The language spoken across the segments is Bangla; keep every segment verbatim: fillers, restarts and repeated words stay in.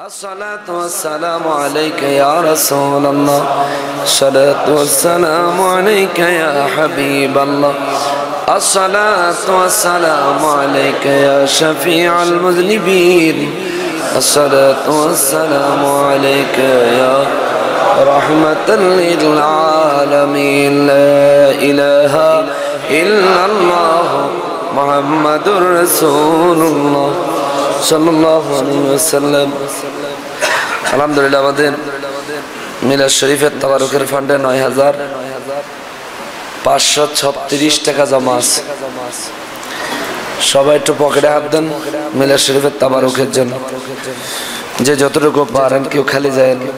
الصلاة والسلام عليك يا رسول الله الصلاة والسلام عليك يا حبيب الله الصلاة والسلام عليك يا شفيع المذنبين الصلاة والسلام عليك يا رحمة للعالمين لا إله إلا الله محمد رسول الله সাল্লাল্লাহু আলাইহি ওয়াসাল্লাম। আলহামদুলিল্লাহ আমাদের মিলাদ শরীফের তাবারুকের ফান্ডে নয় হাজার পাঁচশো ছত্রিশ টাকা জমা আছে। সবাই একটু পকেটে হাত দেন মিলাদ শরীফের তাবারুকের জন্য, যে যতটুকু পারেন, কেউ খালি যায় না।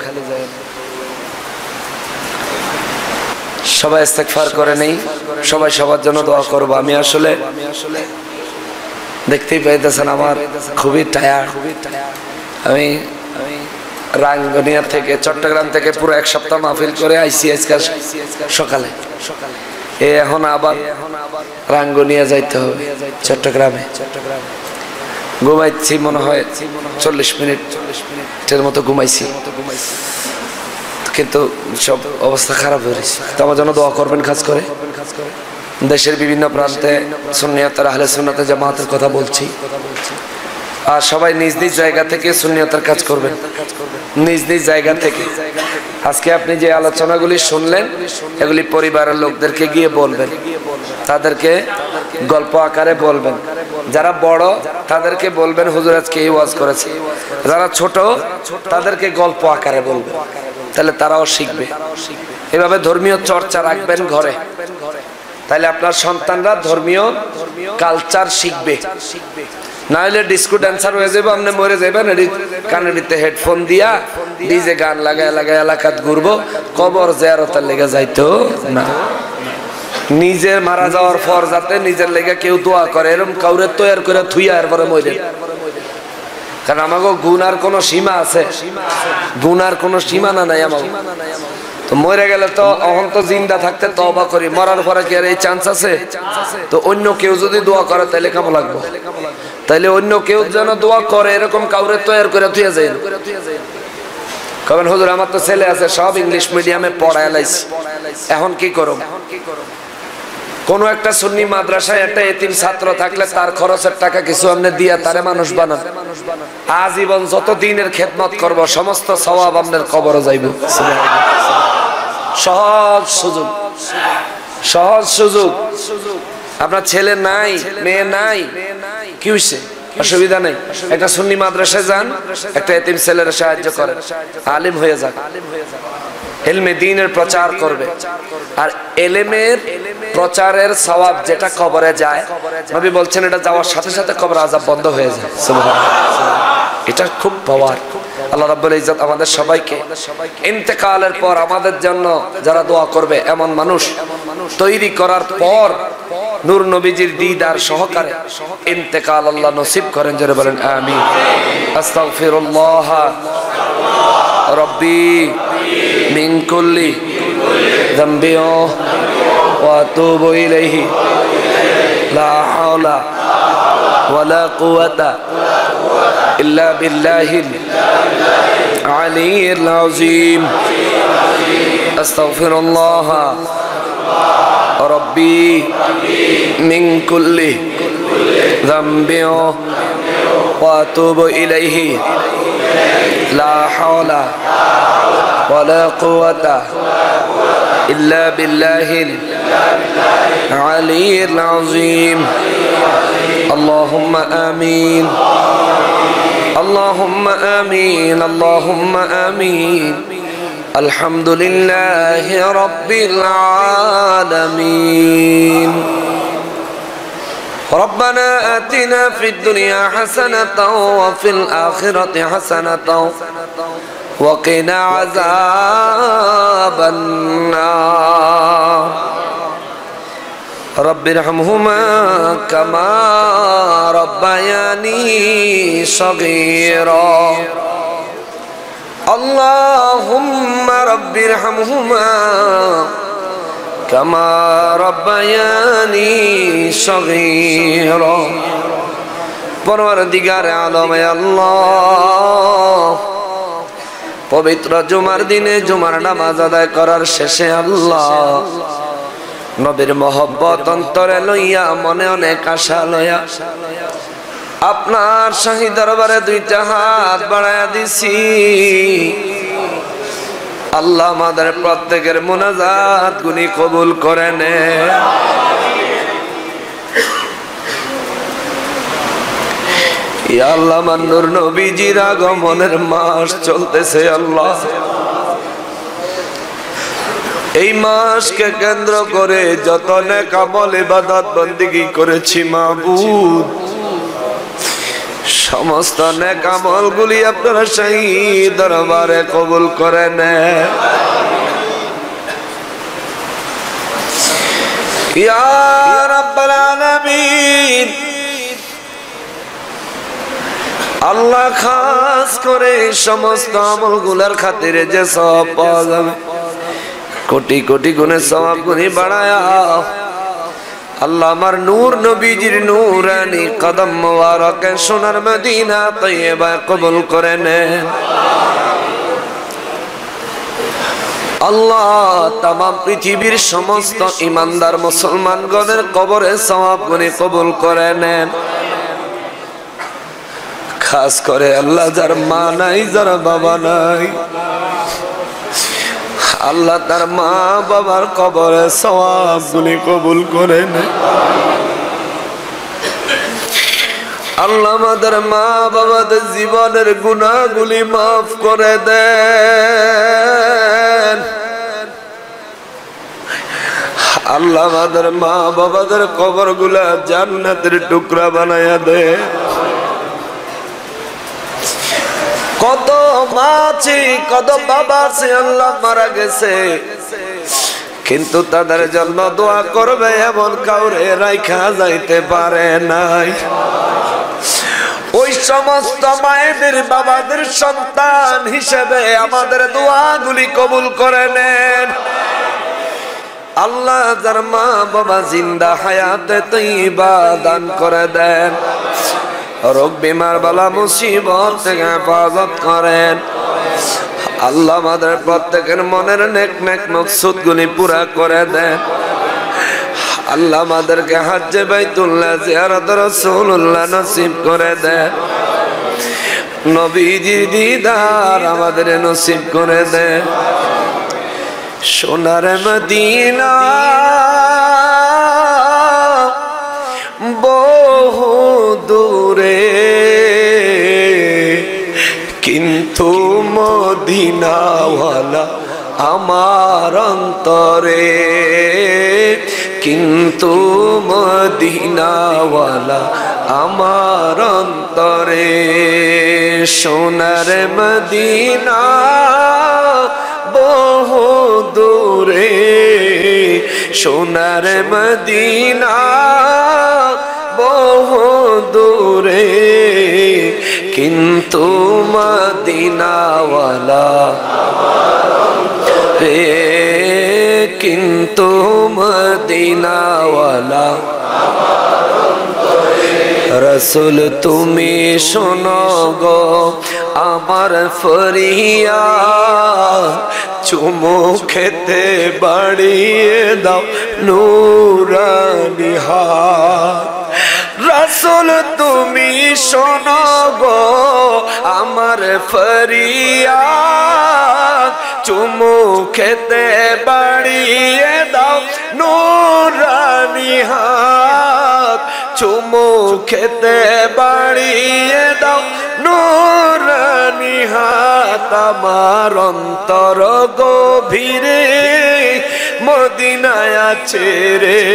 সবাই ইস্তেগফার করে নেই, সবাই সবার জন্য দোয়া করব। আমি আসলে দেখতেই পাইতেছেন আমার খুবই টায়ার্ড। আমি রাঙ্গুনিয়া থেকে চট্টগ্রাম থেকে পুরো এক সপ্তাহ মাহফিল করে আইসি আজকাল সকালে, এ এখন আবার রাঙ্গুনিয়া যাইতে হবে চট্টগ্রামে। ঘুমাইছি মনে হয় চল্লিশ মিনিট চল্লিশের মতো ঘুমাইছি, কিন্তু সব অবস্থা খারাপ হয়েছে। তো আমার জন্য দোয়া করবেন খাস করে। দেশের বিভিন্ন প্রান্তে সুন্নিয়তের আহলে সুন্নাতে জামাতের কথা বলছি, আর সবাই নিজ নিজ জায়গা থেকে সুন্নিয়তের কাজ করবেন, নিজ নিজ জায়গা থেকে। আজকে আপনি যে আলোচনাগুলি শুনলেন এগুলি পরিবারের লোকদেরকে গিয়ে বলবেন, তাদেরকে গল্প আকারে বলবেন। যারা বড় তাদেরকে বলবেন হুজুর আজকে এই ওয়াজ করেছে, যারা ছোট তাদেরকে গল্প আকারে বলবেন, তাহলে তারাও শিখবে। এভাবে ধর্মীয় চর্চা রাখবেন ঘরে, তাহলে আপনার সন্তানরা ধর্মীয় কালচার শিখবে। না হলে ডিস্কো ড্যান্সার হয়ে যাবে, আপনি মরে যাবেন। কানের ভিতরে হেডফোন দিয়া ডিজে গান লাগায় লাগায় এলাকাত ঘুরবো, কবর জিয়ারতের লেগে যাইতো না। নিজের মারা যাওয়ার পর যাতে নিজের লেগে কেউ দোয়া করে, এরকম কাউরে তৈরি করে থুইয়া এরপরে মরে। কারণ আমাকে গুনার কোনো সীমা আছে, গুনার কোনো সীমানা নাই আমাকে। তো মরে গেলে তো অহন তো জিন্দা থাকতে তওবা করি, মরার পরে কি আর এই চান্স আছে? তো অন্য কেউ যদি দোয়া করে তাহলে কেমন লাগবে? তাইলে অন্য কেউ যেন দোয়া করে এরকম কাউরে তৈরি করে থুয়ে যায়। কবেন হুজুর আমার তো ছেলে আছে, সব ইংলিশ মিডিয়ামে পড়ায় লাইছি, এখন কি করব? কোন একটা সুন্নি মাদ্রাসায় একটা এতিম ছাত্র থাকলে তার খরচের টাকা কিছু আপনি দিয়া তারে মানুষ বানান। আজীবন যত দিনের খেদমত করব সমস্ত সওয়াব আপনার কবরে যাইব। সহজ সুযোগ, সহজ সুযোগ। আপনার ছেলে নাই, মেয়ে নাই, কি হইছে? অসুবিধা নেই, একটা সুন্নি মাদ্রাসায় যান, একটা এতিম ছেলের সাহায্য করেন, আলিম হয়ে যাক, ইলমে দ্বীনের প্রচার করবে। আর ইলমের প্রচারের সওয়াব যেটা কবরে যায়, নবী বলছেন এটা যাওয়ার সাথে সাথে কবর আযাব বন্ধ হয়ে যায়। সুবহানাল্লাহ, এটা খুব পাওয়ার। আল্লাহ রাব্বুল ইজ্জত আমাদের সবাইকে ইন্তেকালের পর আমাদের জন্য যারা দোয়া করবে এমন মানুষ তৈরি করার পর নূর নবীজির দিদার সহকারে ইন্তেকাল আল্লাহ নসিব করেন। জোরে বলেন আমিন। আস্তাগফিরুল্লাহ রাব্বি মিন কুল্লি যামবি ওয়া আতুবু ইলাইহি লা হাওলা ওয়ালা কুওয়াতা ইল্লা বিল্লাহিল আলিয়্যিল আযীম। আস্তাগফিরুল্লাহ রাব্বি মিন কুল্লি যামবি ওয়া আতুবু ইলাইহি লা হাওলা ওয়ালা কুওয়াতা ইল্লা বিল্লাহিল আলিয়্যিল আযীম। اللهم آمين اللهم آمين اللهم آمين الحمد لله رب العالمين. ربنا آتنا في الدنيا حسنة وفي الآخرة حسنة وقنا عذاب النار. رب ارحمهما كما ربياني صغيرا. اللهم رب ارحمهما كما ربياني صغيرا. পরওয়ারদিগার আলম আল্লাহ পবিত্র জুমার দিনে জুমার নামাজ আদায় করার শেষে আল্লাহ নবীর মহব্বত অন্তরে লইয়া মনে অনেক আশা লইয়া আপনার শাহী দরবারে দুইটা হাত বাড়ায়া দিছি। আল্লাহ আমাদের প্রত্যেকের মুনাজাত গুনি কবুল করে নে। ইয়া আল্লাহ, আমার নূর নবীজির আগমনের মাস চলতেছে আল্লাহ। এই মাসকে কেন্দ্র করে যত নেক আমল ইবাদত বন্দেগী করেছি মাবুদ, সমস্ত নেক আমলগুলি আপনারা শাহী দরবারে কবুল করে নেন। ইয়া রাব্বাল আলামিন, আল্লাহ খাস করে সমস্ত আমলগুলার খাতিরে যে সওয়াব পাওয়া যাবে, কোটি কোটি গুণে সওয়াব গুনি বাড়ায়া আল্লাহ আমার নূর নবীজির নূরানি কদম মোবারকে সোনার মদিনা তৈয়বা কবুল করে নেন। আল্লাহ তামাম পৃথিবীর সমস্ত ইমানদার মুসলমানগণের কবরে সওয়াব গুনি কবুল করে নেন। খাস করে আল্লাহ যার মা নাই, যার বাবা নাই, আল্লাহ তার মা বাবার কবরে সওয়াব গুলি কবুল করে নেন। আল্লাহ আমাদের মা বাবাদের জীবনের গুনাহগুলি মাফ করে দেন। আল্লাহ আমাদের মা বাবাদের কবরগুলা জান্নাতের টুকরা বানায়া দেন। কত মা আছে, কত বাবা আছে আল্লাহ মারা গেছে, কিন্তু তাদের জন্য দোয়া করবে এমন কাউরে রাইখা যাইতে পারে নাই। ওই সমস্ত মায়েদের বাবাদের সন্তান হিসেবে আমাদের দোয়াগুলি কবুল করে নেন। আল্লাহ যার মা বাবা জিন্দা হায়াতে তৈবা দান করে দেন। রোগ বিমার বালা মুসিবত থেকে হেফাজত করেন। আল্লাহ আমাদের প্রত্যেকের মনের নেক নেক মকসুদ গুলি পুরা করে দেন। আল্লাহ আমাদেরকে হজ্জে বাইতুল্লাহ জিয়ারত রাসূলুল্লাহ নসিব করে দেন। নবীজির দিদার আমাদের নসিব করে দেন। সোনার মদিনা বহু দূরে, কিন্তু মদিনাওয়ালা আমার অন্তরে, কিন্তু মদিনাওয়ালা আমার অন্তরে। সোনার মদিনা বহু দূরে, সোনার মদিনা বহু দূরে, কিন্তু মদিনাওয়ালা রে, কিন্তু মদিনাওয়ালা। রসুল তুমি শোনো গো আমার ফরিয়াদ, চুমু খেতে বাড়িয়ে দাও নূরানি হাত। রসুল তুমি শোনো গো আমার ফরিয়াদ, চুমু খেতে বাড়িয়ে দাও নূরানি হাত, চুমু খেতে বাড়িয়ে দাও নূরানি হাত। আমার অন্তর গভীরে মদিনায় আছে রে,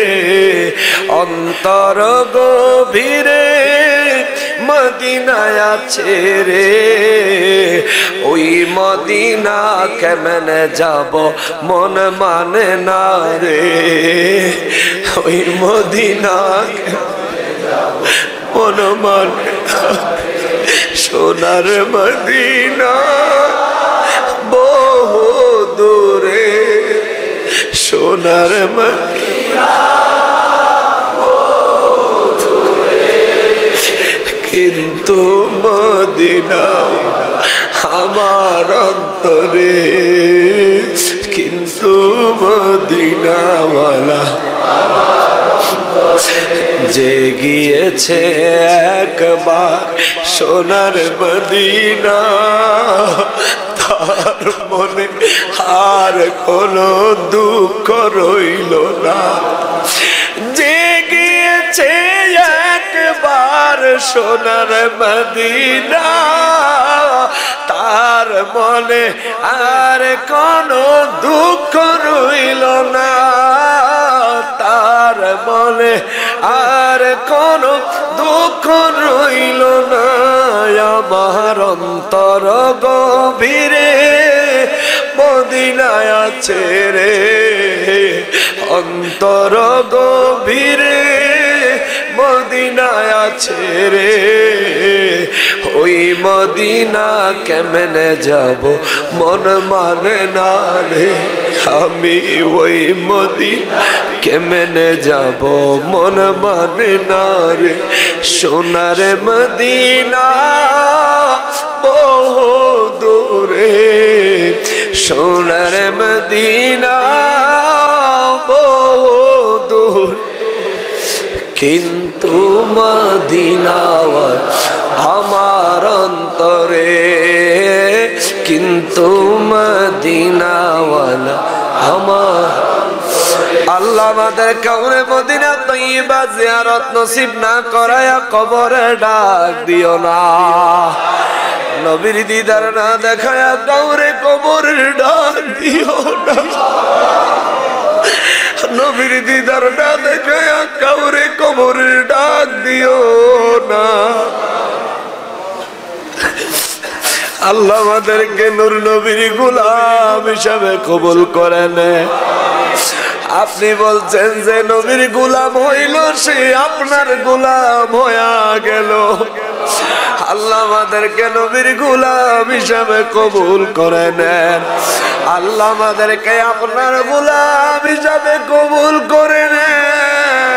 অন্তর গভীরে মদিনায় আছে রে। ওই মদিনা কেমনে যাব মন মানে না রে, ওই মদিনা মন মানে সোনার মদিনা বহু দূরে, সোনার মদিনা কিন্তু মদিনা আমার অন্তরে, কিন্তু মদিনাওয়ালা যে গিয়েছে একবার সোনার মদিনা, তার মনে আর কোনো দুঃখ রইল না। যে গিয়েছে একবার সোনার মদিনা, তার মনে আর কোনো দুঃখ রইল না, তার মনে আর কোনো দুঃখ রইল না। আমার অন্তর গভীরে মদিনায় আছে রে, অন্তর গভীরে মদিনায় আছে রে। ওই মদিনা কেমনে যাব মন মানে না রে, আমি ওই মদিনা কেমনে যাব মন মানে না রে। সোনার মদিনা বহু দূরে, সোনার মদিনা বহু দূর, কিন্তু মদিনাওয়ালা আমার অন্তরে, কিন্তু মদিনাওয়ালা আমার। আল্লাহ আমাদের কাউরে মদিনা তৈয়বা জিয়ারত নসিব না করায়া কবরে ডাক দিও না, নবীর দিদার না দেখায়া কাউরে কবরে ডাক দিও না, নবীর দিদার না দেখায়া কাউরে কবরে ডাক দিও না। আল্লাহ আমাদেরকে নূর নবীর গোলাম হিসাবে কবুল করে নেয়। আপনি বলছেন যে নবীর গোলাম হইল সে আপনার গোলাম হইয়া গেল। আল্লাহ আমাদেরকে নবীর গোলাম হিসাবে কবুল করে নেন। আল্লাহ আমাদেরকে আপনার গোলাম হিসাবে কবুল করে নেন।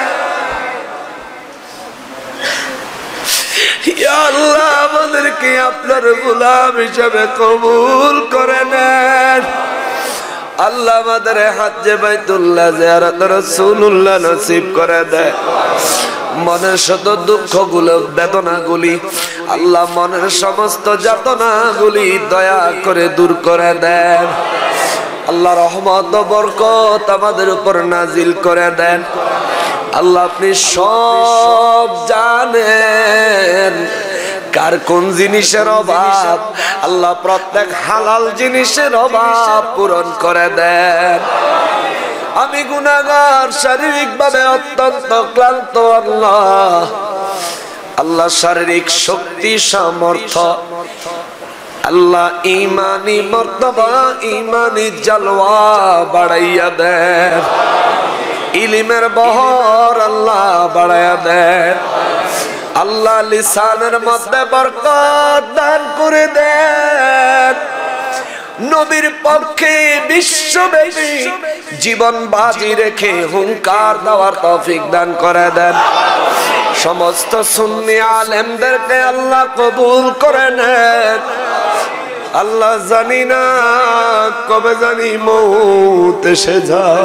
ইয়া আল্লাহ আমাদেরকে আপনার গোলাম হিসাবে কবুল করে নেন। আল্লাহ আমাদের হজ্জে বাইতুল্লাহ জিয়ারত রাসূলুল্লাহ নসিব করে দেয়। মনের শত দুঃখগুলো বেদনাগুলি আল্লাহ মনের সমস্ত যাতনাগুলি দয়া করে দূর করে দেন। আল্লাহ রহমত ও বরকত আমাদের উপর নাজিল করে দেন। আল্লাহ আপনি সব জানেন কার কোন জিনিসের অভাব, আল্লাহ প্রত্যেক হালাল জিনিসের অভাব পূরণ করে দেন। আমি গুনাহগার, শারীরিক ভাবে অত্যন্ত ক্লান্ত। আল্লাহ আল্লাহ শারীরিক শক্তি সামর্থ্য, আল্লাহ ইমানি মর্তবা ইমানি জালওয়া বাড়াইয়া দেন। ইলমের বহর আল্লাহ বাড়াইয়া দেন। আল্লাহ লিসানের মধ্যে বরকত দান করে দেন। নবীর পক্ষে বিশ্বব্যাপী জীবন বাজি রেখে হুঙ্কার দেওয়ার তৌফিক দান করে দেন। সমস্ত সুন্নি আলেমদেরকে আল্লাহ কবুল করে নেন। আল্লাহ জানি না কবে জানি মৌত এসে যায়,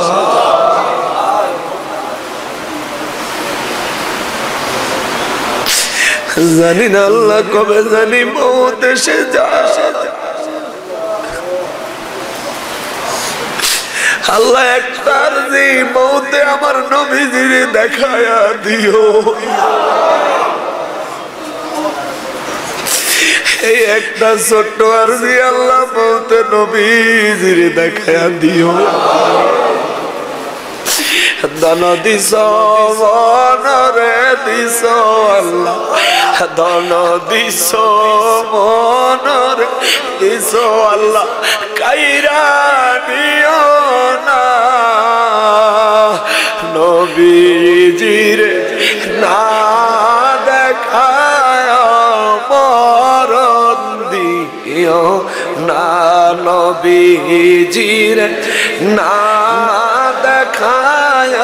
জানি না আল্লাহ কবে জানি মৌত এসে যায়। আল্লাহ একটার যে মৌতে আমার নবীজির দেখায়া দিও, এই একটা ছোট্ট আরজি আল্লাহ মৌতে নবীজির দেখায়া দিও। ধন দিস মনরে দিস আল্লাহ, ধন দিস মনরে দিস আল্লাহ, কাইরা নিও না নবীজির না দেখায় মরণ দিও না, নবীজির না দেখায়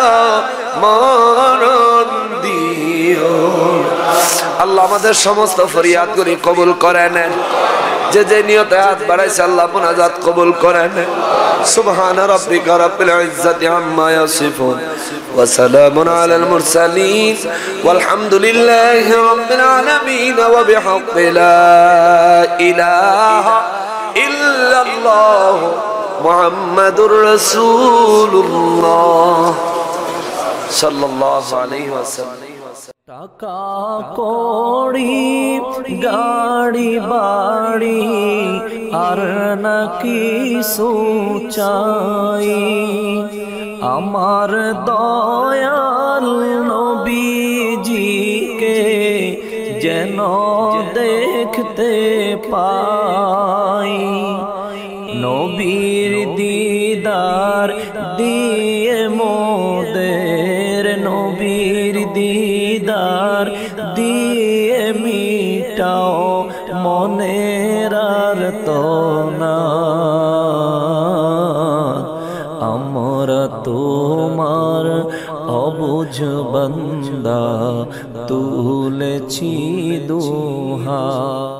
মরণ দিও। আল্লাহ আমাদের সমস্ত ফরিয়াদগুলি কবুল করে নেন। যে যে নিয়তে হাত বাড়াইছে আল্লাহ মুনাজাত কবুল করেন। সুবহান রাব্বিকা রাব্বিল ইজ্জাতি আম্মা ইয়াসিফুন ওয়া সালামুন আলাল মুরসালিন ওয়ালহামদুলিল্লাহি রাব্বিল আলামিন ওয়া বিহাqqi লা ইলাহা ইল্লাল্লাহ মুহাম্মাদুর রাসূলুল্লাহ সাল্লাল্লাহু আলাইহি ওয়াসাল্লাম। টাকা কড়ি গাড়ি বাড়ি আর নাকি সুচাই, আমার দয়াল নবীজিকে যেন দেখতে পাই। নবীর দিদার দিয়ে মোদের, নবীর দিদার দিয়ে মিটাও মনের আর্তনা। আমরা তোমার অবুঝ বান্দা তুলেছি দুহাত।